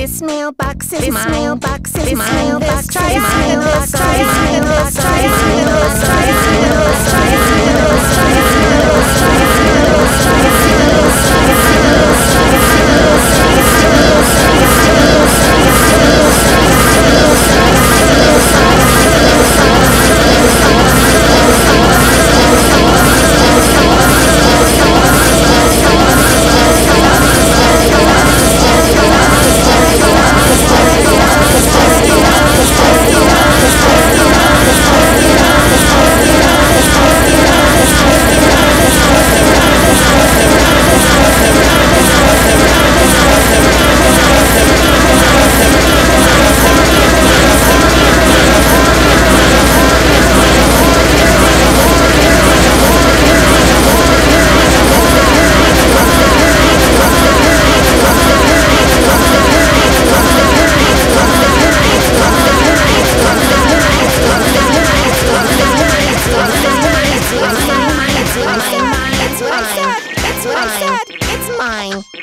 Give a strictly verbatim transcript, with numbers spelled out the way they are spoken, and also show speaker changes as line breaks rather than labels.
This mailbox is
This
mine.
mailbox is
This
mine.
mailbox
This
is mine.
triangle,
This
this triangle, this
triangle,
triangle,
this
this
triangle,
triangle,
this
this
triangle,
triangle,
this
triangle,
triangle,
triangle, triangle,
It's what I said. It's what I said. It's what I said. It's mine.